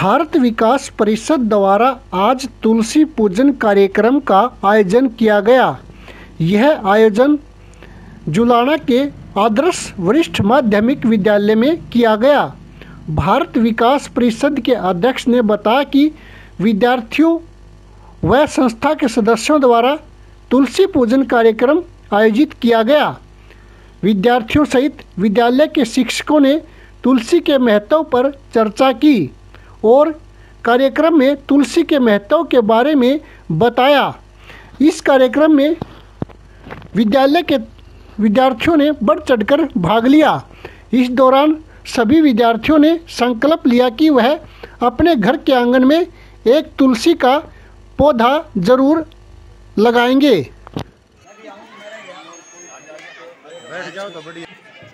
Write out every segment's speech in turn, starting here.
भारत विकास परिषद द्वारा आज तुलसी पूजन कार्यक्रम का आयोजन किया गया। यह आयोजन जुलाना के आदर्श वरिष्ठ माध्यमिक विद्यालय में किया गया। भारत विकास परिषद के अध्यक्ष ने बताया कि विद्यार्थियों व संस्था के सदस्यों द्वारा तुलसी पूजन कार्यक्रम आयोजित किया गया। विद्यार्थियों सहित विद्यालय के शिक्षकों ने तुलसी के महत्व पर चर्चा की और कार्यक्रम में तुलसी के महत्व के बारे में बताया। इस कार्यक्रम में विद्यालय के विद्यार्थियों ने बढ़ चढ़कर भाग लिया। इस दौरान सभी विद्यार्थियों ने संकल्प लिया कि वह अपने घर के आंगन में एक तुलसी का पौधा जरूर लगाएंगे। बैठ जाओ तो बढ़िया।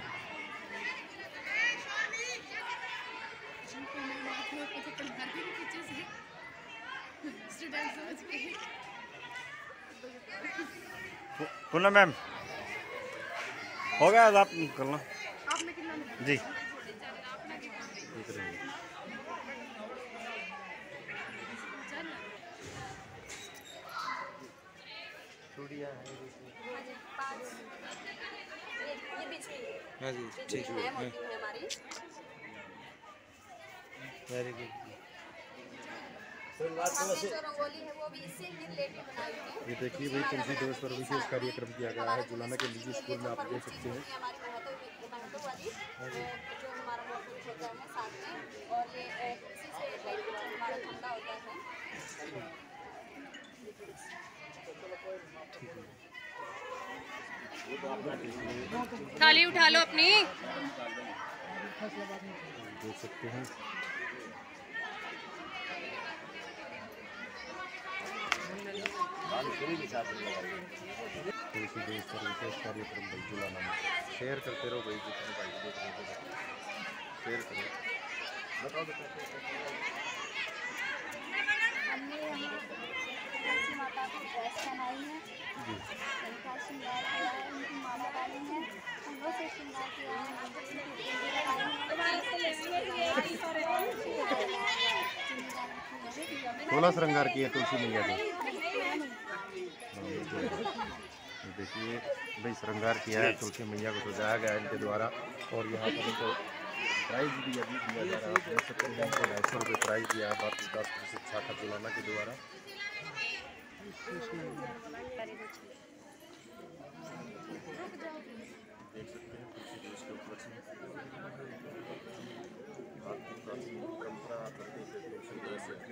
पूनम मैम हो गया, आप करना जी। हाँ जी ठीक है, वेरी गुड। ये देखिए भाई, तुलसी दिवस पर विशेष कार्यक्रम किया गया है जुलाना के निजी स्कूल में, आप देख सकते हैं। थाली उठा लो अपनी, देख सकते हैं। तुलसी दिवस पर विशेष कार्यक्रम भाई जुलाना में शेयर करते रहो भाई, जितने भाई देख रहे हो शेयर करो। बताओ हमने तुलसी माता की ड्रेस बनाई है, उनका श्रृंगार किया है, उनकी माला डाली है, फूलों से श्रृंगार किया है, थोड़ा श्रृंगार किया तुलसी मैया को। देखिए भाई, श्रृंगार किया है तुलसी मैया को, सजाया गया इनके द्वारा। और यहाँ पर इनको प्राइज भी अभी दिया जा रहा है। देख सकते हैं, इनको 250 रुपये प्राइज दिया है भारत विकास परिषद शाखा जुलाना के द्वारा। देख सकते हैं तुलसी दिवस के उपलक्ष्य में भारत की प्राचीन परंपरा तुलसी दिवस से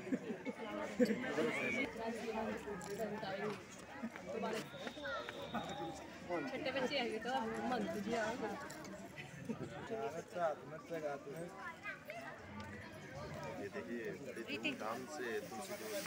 छोटे बच्चे आएंगे तो मन तुझे आओगे। ये देखिए बड़ी धूमधाम से तुलसी दिवस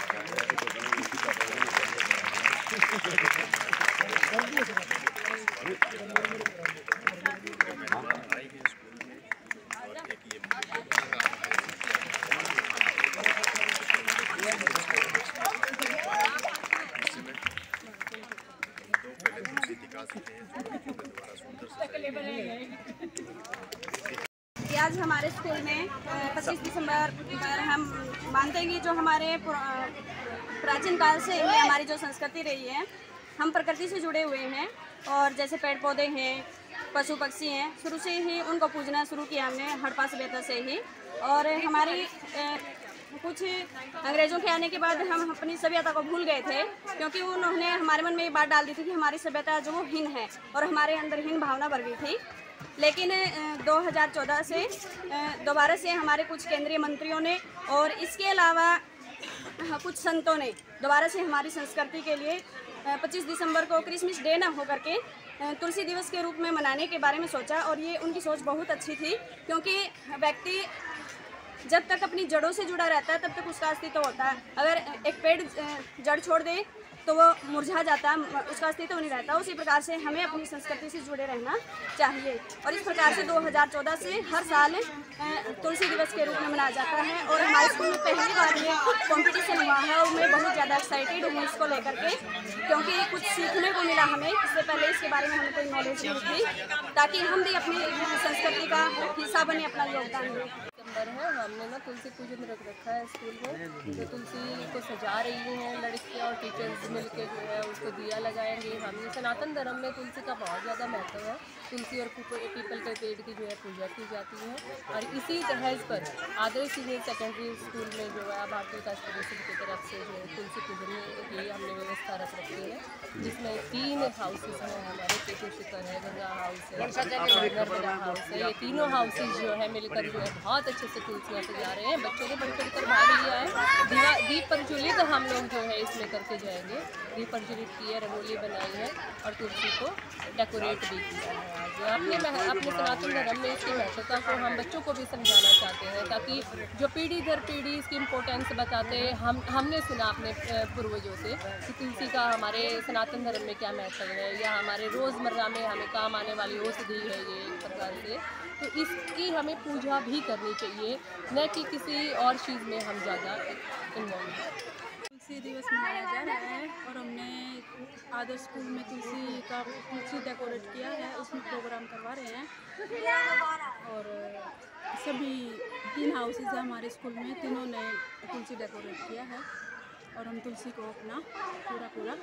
आज हमारे स्कूल में 25 दिसंबर पर हम मानते हैं कि जो हमारे प्राचीन काल से ही हमारी जो संस्कृति रही है, हम प्रकृति से जुड़े हुए हैं और जैसे पेड़ पौधे हैं, पशु पक्षी हैं, शुरू से ही उनको पूजना शुरू किया हमने हड़प्पा सभ्यता से ही। और हमारी कुछ अंग्रेज़ों के आने के बाद हम अपनी सभ्यता को भूल गए थे, क्योंकि उन्होंने हमारे मन में ये बात डाल दी थी कि हमारी सभ्यता जो वो हीन है और हमारे अंदर हीन भावना भर गई थी। लेकिन 2014 से दोबारा से हमारे कुछ केंद्रीय मंत्रियों ने और इसके अलावा कुछ संतों ने दोबारा से हमारी संस्कृति के लिए 25 दिसंबर को क्रिसमस डे ना होकर के तुलसी दिवस के रूप में मनाने के बारे में सोचा। और ये उनकी सोच बहुत अच्छी थी, क्योंकि व्यक्ति जब तक अपनी जड़ों से जुड़ा रहता है तब तक उसका अस्तित्व होता है। अगर एक पेड़ जड़ छोड़ दे तो वो मुरझा जाता है, उसका अस्तित्व नहीं रहता। उसी प्रकार से हमें अपनी संस्कृति से जुड़े रहना चाहिए। और इस प्रकार से 2014 से हर साल तुलसी दिवस के रूप में मनाया जाता है। और हमारे स्कूल में पहली बार ये कॉम्पिटिशन हुआ है और मैं बहुत ज़्यादा एक्साइटेड हूँ इसको लेकर के, क्योंकि कुछ सीखने को मिला हमें। इससे पहले इसके बारे में हमें कोई नॉलेज नहीं थी, ताकि हम भी अपनी संस्कृति का हिस्सा बने, अपना योगदान दें। कर है, हमने ना तुलसी पूजन रख रखा है स्कूल में। तो तुलसी को सजा रही हैं लड़कियाँ और टीचर्स मिलके जो है उसको दिया लगाएंगे। हम सनातन धर्म में तुलसी का बहुत ज़्यादा महत्व है। तुलसी और पीपल के पेड़ की जो है पूजा की जाती है। और इसी तहज़ पर आदर्श सीनियर सेकेंडरी स्कूल में जो है भारतीय विकास परिषद की तरफ से जो है तुलसी पूजन की हमने व्यवस्था रख रखी है, जिसमें 3 हाउसेस हैं हमारे, केतु शिखर है, गंगा हाउस है और नर्मदा हाउस है। ये तीनों हाउसेस जो है मिलकर जो है बहुत अच्छे से तुलसियाँ सजा रहे हैं। बच्चों ने बढ़ चढ़कर भाग लिया है। दीप प्रज्वलित हम लोग जो है इसमें करके जाएंगे। दीप प्रज्वलित की है, रंगोली बनाई है और तुलसी को डेकोरेट भी किया है। आज अपने सनातन धर्म में इसकी महत्वता को हम बच्चों को भी समझाना चाहते हैं, ताकि जो पीढ़ी दर पीढ़ी इसकी इम्पोर्टेंस बताते हैं। हमने सुना अपने पूर्वजों से कि तुलसी का हमारे सनातन धर्म में क्या महत्व है, या हमारे रोज़मर्रा में हमें काम आने वाली औषधि है ये एक प्रकार से। तो इसकी हमें पूजा भी करनी चाहिए, न कि किसी और चीज़ में हम ज़्यादा इन्वॉल्व हैं। तुलसी दिवस मनाया जा रहा है और हमने आदर्श स्कूल में तुलसी डेकोरेट किया है, उसमें प्रोग्राम करवा रहे हैं। और सभी 3 हाउसेज हैं हमारे स्कूल में, तीनों ने तुलसी डेकोरेट किया है और हम तुलसी को अपना पूरा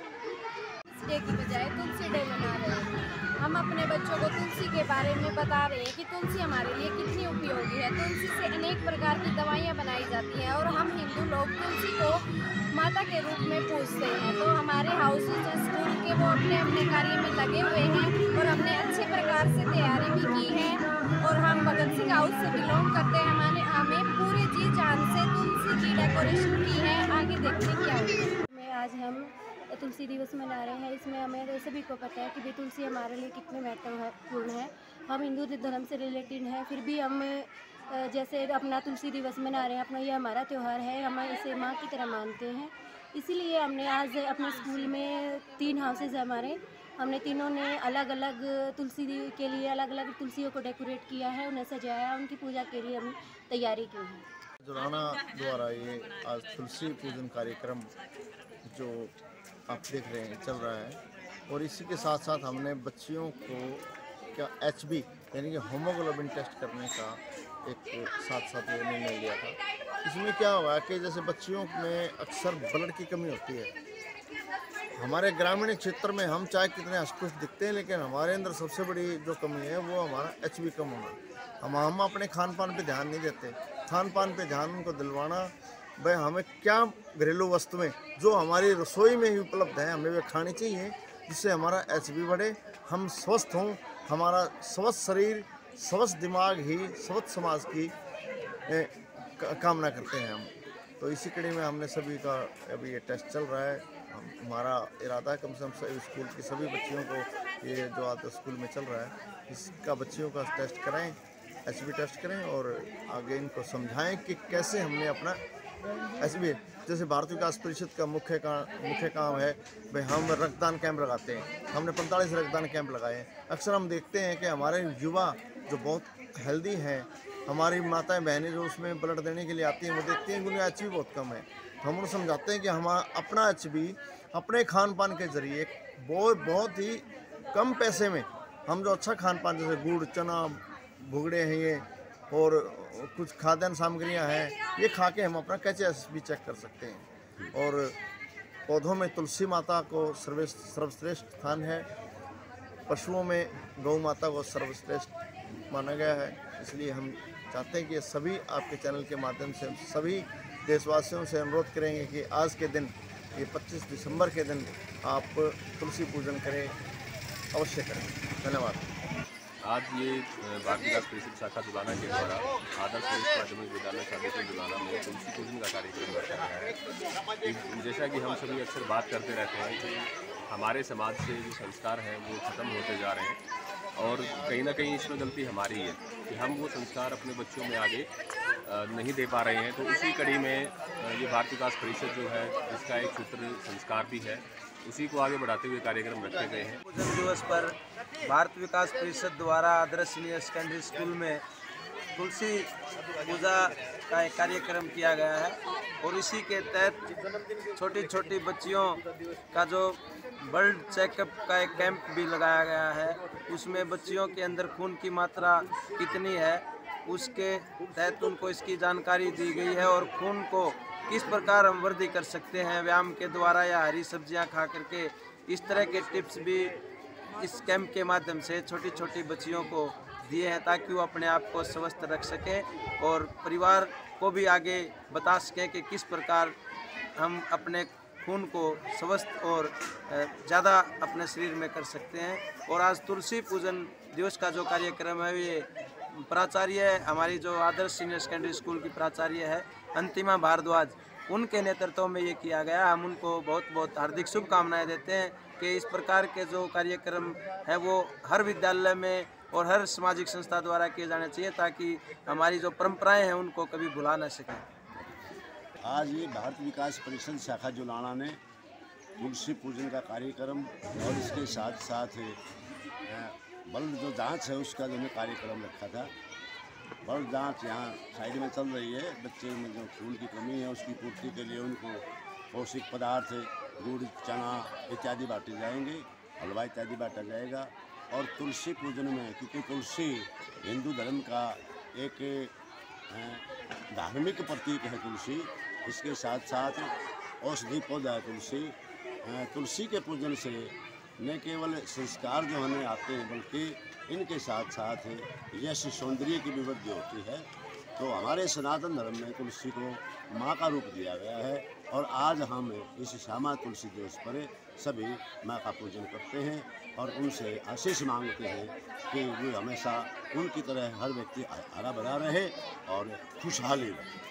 डे की बजाय तुलसी डे मना रहे हैं। हम अपने बच्चों को तुलसी के बारे में बता रहे हैं कि तुलसी हमारे लिए कितनी उपयोगी है। तुलसी से अनेक प्रकार की दवाइयाँ बनाई जाती हैं और हम हिंदू लोग तुलसी को माता के रूप में पूजते हैं। तो हमारे हाउसेज स्कूल के वो अपने अपने कार्य में लगे हुए हैं और हमने अच्छे प्रकार से तैयारी भी की है। और हम भगत सिंह हाउस से बिलोंग करते हैं। हमें पूरे जी जान से तुलसी की डेकोरेशन की है। आगे देखते क्या होगा। आज हम तुलसी दिवस मना रहे हैं। इसमें हमें सभी को पता है कि भाई तुलसी हमारे लिए कितने महत्वपूर्ण है। हम हिंदू धर्म से रिलेटेड हैं, फिर भी हम जैसे अपना तुलसी दिवस मना रहे हैं, अपना ये हमारा त्यौहार है, हम इसे माँ की तरह मानते हैं। इसीलिए हमने आज अपने स्कूल में 3 हाउसेज हमारे, हमने तीनों ने अलग अलग तुलसी के लिए अलग अलग तुलसियों को डेकोरेट किया है, उन्हें सजाया, उनकी पूजा के लिए हम तैयारी की है। जुलाना द्वारा ये आज तुलसी पूजन कार्यक्रम जो आप देख रहे हैं चल रहा है, और इसी के साथ साथ हमने बच्चियों को क्या HB यानी कि हीमोग्लोबिन टेस्ट करने का एक साथ ये निर्णय लिया था। इसमें क्या हुआ कि जैसे बच्चियों में अक्सर ब्लड की कमी होती है। हमारे ग्रामीण क्षेत्र में हम चाहे कितने हष्टपुष्ट दिखते हैं, लेकिन हमारे अंदर सबसे बड़ी जो कमी है वो हमारा HB कम होना। हम अपने खान पान पे ध्यान नहीं देते। खान पान पे ध्यान उनको दिलवाना, भाई हमें क्या घरेलू वस्तुएं जो हमारी रसोई में ही उपलब्ध हैं हमें वे खानी चाहिए, जिससे हमारा HB बढ़े, हम स्वस्थ हों, हमारा स्वस्थ शरीर स्वस्थ दिमाग ही स्वस्थ समाज की कामना करते हैं हम। तो इसी कड़ी में हमने सभी का अभी ये टेस्ट चल रहा है। हमारा इरादा है कम से कम स्कूल की सभी बच्चियों को ये जो आज स्कूल में चल रहा है इसका बच्चियों का टेस्ट कराएं, HB टेस्ट करें और आगे इनको समझाएं कि कैसे हमने अपना HB, जैसे भारतीय विकास परिषद का मुख्य काम है भाई हम रक्तदान कैंप लगाते हैं। हमने 45 रक्तदान कैंप लगाए हैं। अक्सर हम देखते हैं कि हमारे युवा जो बहुत हेल्दी हैं, हमारी माताएं बहनें जो उसमें ब्लड देने के लिए आती हैं, वो देखते हैं कि उन्हें HB बहुत कम है। तो हम उन्हें समझाते हैं कि हम अपना HB अपने खान पान के ज़रिए बहुत ही कम पैसे में हम जो अच्छा खान पान जैसे गुड़, चना, भुगड़े हैं ये और कुछ खाद्यान्न सामग्रियां हैं, ये खा के हम अपना कैसे HB चेक कर सकते हैं। और पौधों में तुलसी माता को सर्वश्रेष्ठ स्थान है। पशुओं में गौ माता को सर्वश्रेष्ठ माना गया है। इसलिए हम चाहते हैं कि सभी आपके चैनल के माध्यम से सभी देशवासियों से अनुरोध करेंगे कि आज के दिन ये 25 दिसंबर के दिन आप तुलसी पूजन करें, अवश्य करें। धन्यवाद। आज ये भारतीय विकास परिषद शाखा जुलाना के द्वारा आदर्श माध्यमिक विद्यालय शादीपुर जुलाना में तुलसी पूजन का कार्यक्रम रखा गया है। जैसा कि हम सभी अक्सर बात करते रहते हैं कि हमारे समाज से जो संस्कार हैं वो ख़त्म होते जा रहे हैं और कहीं ना कहीं इसमें गलती हमारी है कि हम वो संस्कार अपने बच्चों में आगे नहीं दे पा रहे हैं। तो उसी कड़ी में ये भारतीय विकास परिषद जो है इसका एक सूत्र संस्कार भी है, उसी को आगे बढ़ाते हुए कार्यक्रम रखे गए हैं। पूजन दिवस पर भारतीय विकास परिषद द्वारा आदर्श सीनियर सेकेंडरी स्कूल में तुलसी पूजा का एक कार्यक्रम किया गया है और इसी के तहत छोटी छोटी बच्चियों का जो ब्लड चेकअप का एक कैंप भी लगाया गया है। उसमें बच्चियों के अंदर खून की मात्रा कितनी है उसके तहत उनको इसकी जानकारी दी गई है और खून को किस प्रकार हम वृद्धि कर सकते हैं व्यायाम के द्वारा या हरी सब्जियां खा करके, इस तरह के टिप्स भी इस कैंप के माध्यम से छोटी छोटी बच्चियों को दिए हैं ताकि वो अपने आप को स्वस्थ रख सकें और परिवार को भी आगे बता सकें कि किस प्रकार हम अपने खून को स्वस्थ और ज़्यादा अपने शरीर में कर सकते हैं। और आज तुलसी पूजन दिवस का जो कार्यक्रम है ये प्राचार्य हमारी जो आदर्श सीनियर सेकेंडरी स्कूल की प्राचार्य है अंतिमा भारद्वाज, उनके नेतृत्व में ये किया गया। हम उनको बहुत बहुत हार्दिक शुभकामनाएं देते हैं कि इस प्रकार के जो कार्यक्रम है वो हर विद्यालय में और हर सामाजिक संस्था द्वारा किए जाने चाहिए ताकि हमारी जो परंपराएं हैं उनको कभी भुला न सकें। आज ये भारत विकास परिषद शाखा जुलाना ने तुलसी पूजन का कार्यक्रम और इसके साथ साथ ब्लड जो जांच है उसका जो कार्यक्रम रखा था। ब्लड जांच यहाँ साइड में चल रही है। बच्चे में जो खून की कमी है उसकी पूर्ति के लिए उनको पौष्टिक पदार्थ, गुड़, चना इत्यादि बांटे जाएंगे, हलवा इत्यादि बांटा जाएगा। और तुलसी पूजन में, क्योंकि तुलसी हिंदू धर्म का एक धार्मिक प्रतीक है तुलसी, इसके साथ साथ औषधि पौधा है तुलसी। तुलसी के पूजन से न केवल संस्कार जो हमें आते हैं बल्कि इनके साथ साथ यश सौंदर्य की भी वृद्धि होती है। तो हमारे सनातन धर्म में तुलसी को माँ का रूप दिया गया है और आज हम इस श्यामा तुलसी दिवस पर सभी माँ का पूजन करते हैं और उनसे आशीष मांगते हैं कि वे हमेशा उनकी तरह हर व्यक्ति हरा भरा रहे और खुशहाली रहे।